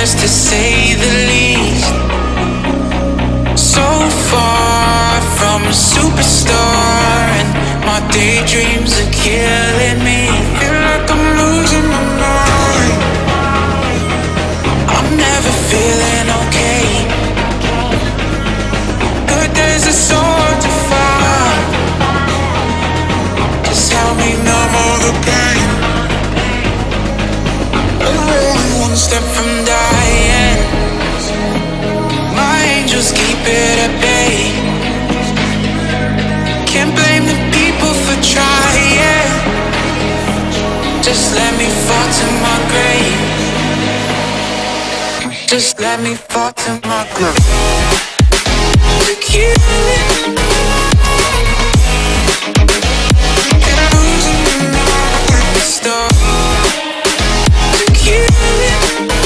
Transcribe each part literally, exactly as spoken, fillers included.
breathless to say the least. So far from a superstar, and my daydreams are killing me. Feel like I'm losing my mind. I'm never feeling okay. Good days are so hard to find. Just help me numb all the pain. I'm only one step from dying. My angels keep it at bay. Can't blame the people for trying. Just let me fall to my grave. Just let me fall to my grave. To kill it. And I'm losing my mind. Stop. To kill it.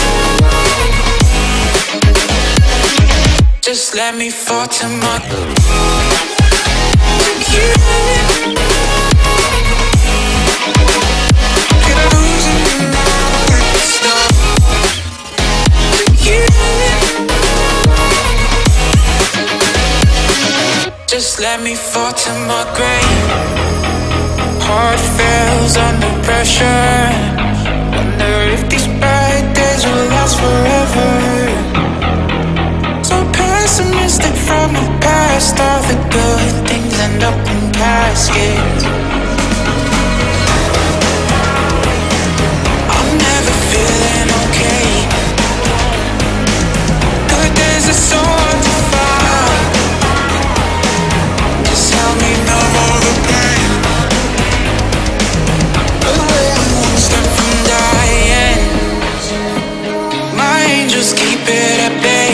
Just let me fall to my grave. To kill it. And I'm losing my mind. Stop. To kill it. Just let me fall to my grave. Heart fails under pressure. Wonder if these bad days will last forever. So pessimistic from the past. All the good things end up in caskets. I'm never feeling okay. Good days are so hard to find. Just help me numb all the pain. I'm one step from dying. My angels keep it at bay.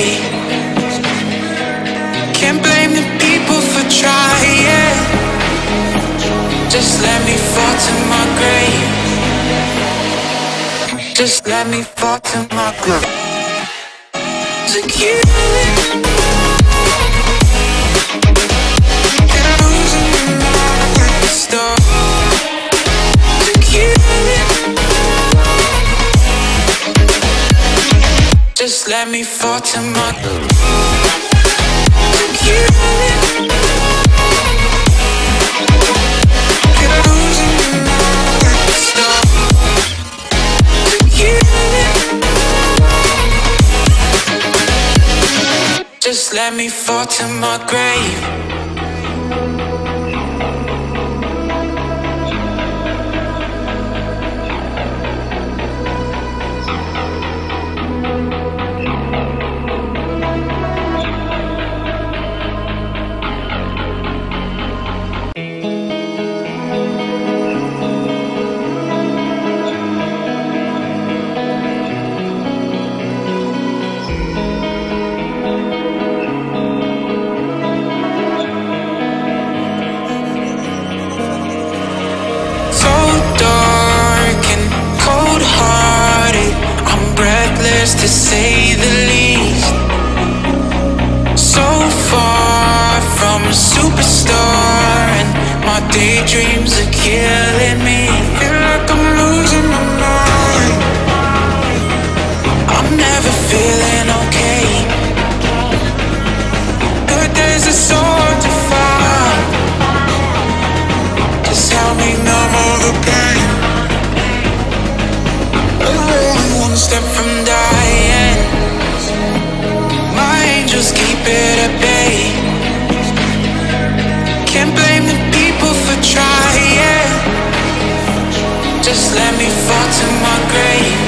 Can't blame the people for trying. Just let me fall to my grave. Just let me fall to my grave. To kill it. And I'm losing my mind. Stop. To kill it. Just let me fall to my grave. To kill it. And I'm losing my mind. Stop. To kill it. Just let me fall to my grave. To say the least. So far from a superstar, and my daydreams are killing me. Feel like I'm losing my mind. I'm never feeling okay. Good days are so hard to find. Just help me numb all the pain. I'm only one step from dying. My angels keep it at bay. Can't blame the people for trying. Just let me fall to my grave.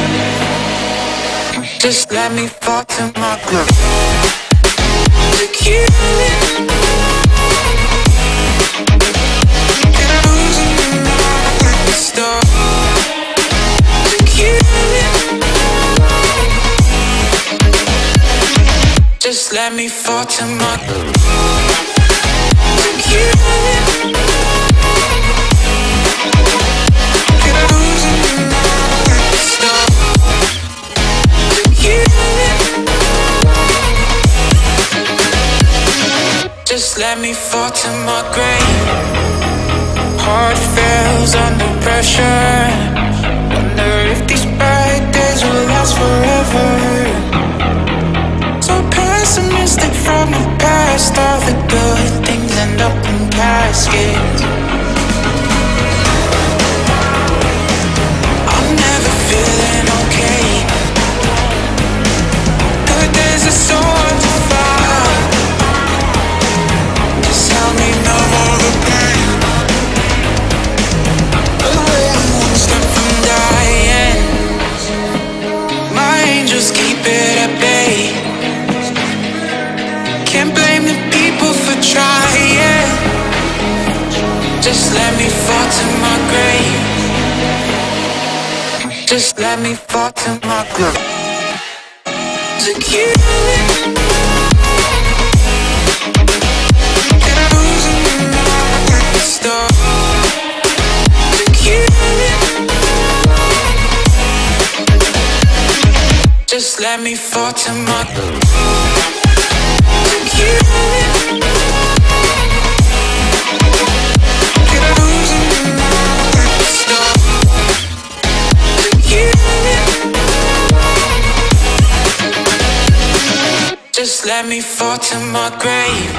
Just let me fall to my grave. To kill it. And I'm losing my mind. Stop. To kill it. Just let me fall to my grave. To kill it. And I'm losing my mind. Stop. To kill it. Just let me fall to my grave. Heart fails under pressure. Wonder if these bad days will last forever. past, all the good things end up in caskets. I'm never feeling okay. Good days are so hard to find. Just help me numb all the pain. I'm one step from dying. My angels keep it at bay. Can't blame the people for trying. Just let me fall to my grave. Just let me fall to my grave. To kill it. And I'm losing my stuff. To kill it. Just let me fall to my grave. To kill it. And I'm losing my stuff. To kill it. Just let me fall to my grave.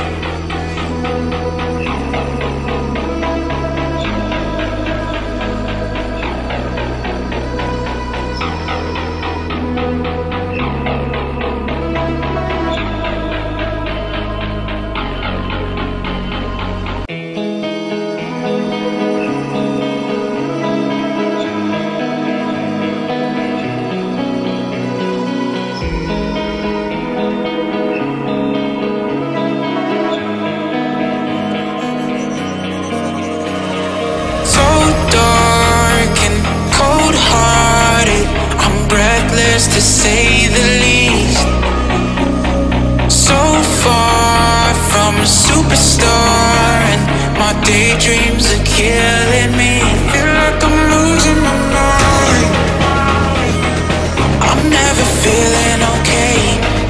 To say the least, so far from a superstar, and my daydreams are killing me. Feel like I'm losing my mind. I'm never feeling okay.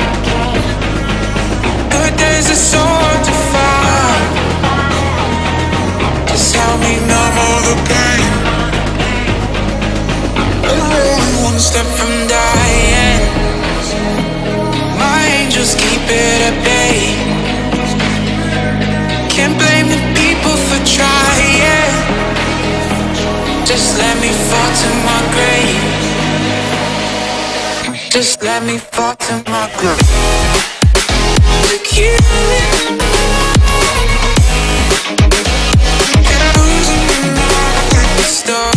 Good days are so hard to find. Just help me numb all the pain. One step from dying. My angels keep it at bay. Can't blame the people for trying. Just let me fall to my grave. Just let me fall to my grave. To kill it. And I'm losing my stuff.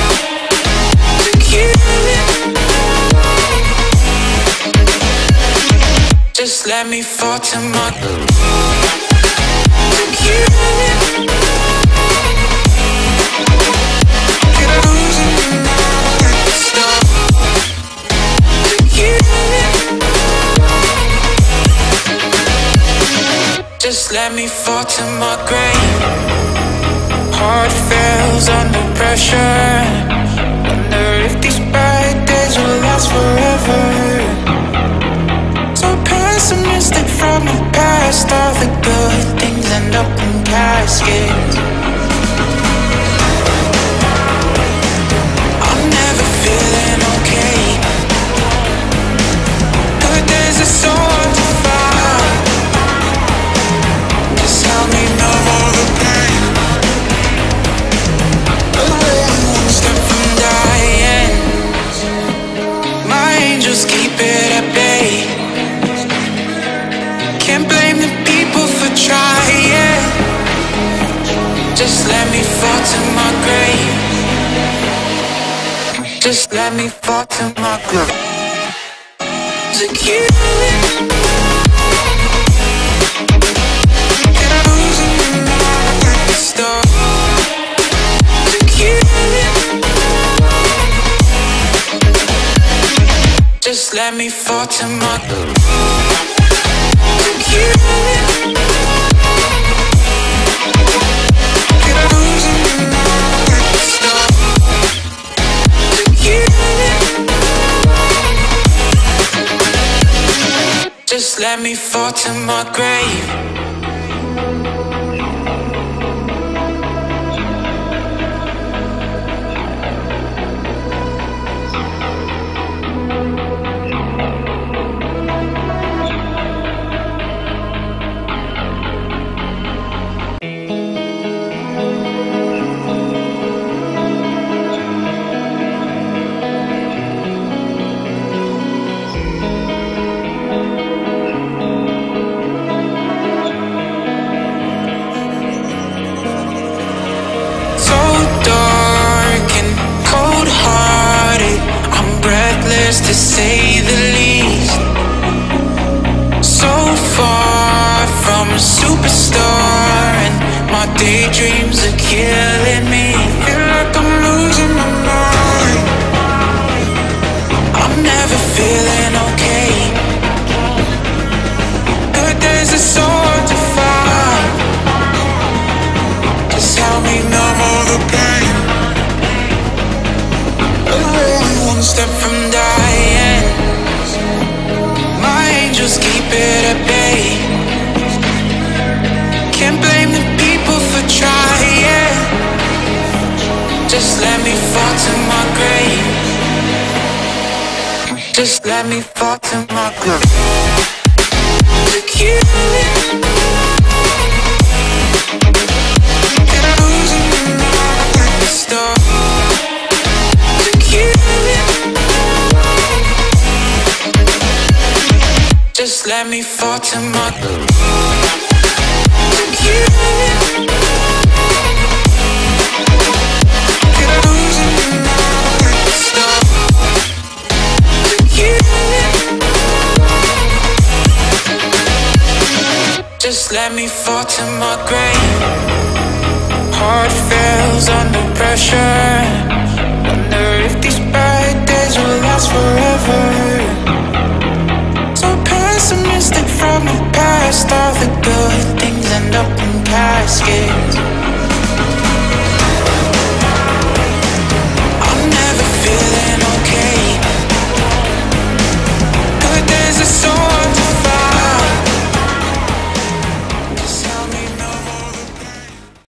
Just let me fall to my grave. To kill it. And I'm losing my stuff. To kill it. Just let me fall to my grave. Heart fails under pressure. Wonder if these bad days will last forever. Pessimistic from the past, all the good things end up in caskets. I'm never feeling okay. Good days are so hard to find. Just help me numb all the pain. I'm one step from dying. My angels keep it at bay. Can't blame the people for trying. Just let me fall to my grave. Just let me fall to my grave. To kill it. And I'm losing my stuff. To kill it. Just let me fall to my grave. To kill it. And I'm losing my stuff. To kill it. Just let me fall to my grave. to say the least. So far from a superstar, and my daydreams are killing me. Feel like I'm losing my mind. I'm never feeling okay. Good days are so hard to find. Just help me numb all the pain. I'm only one step from dying. My angels keep it at bay. Can't blame the people for trying. Just let me fall to my grave. Just let me fall to my grave. To kill it. Get losing my mind like the star. To kill it. Just let me fall to my grave. To kill it. Get losing my mind like the star. To kill it. Just let me fall to my grave. Heart fails under pressure. Wonder if these bad days will last forever.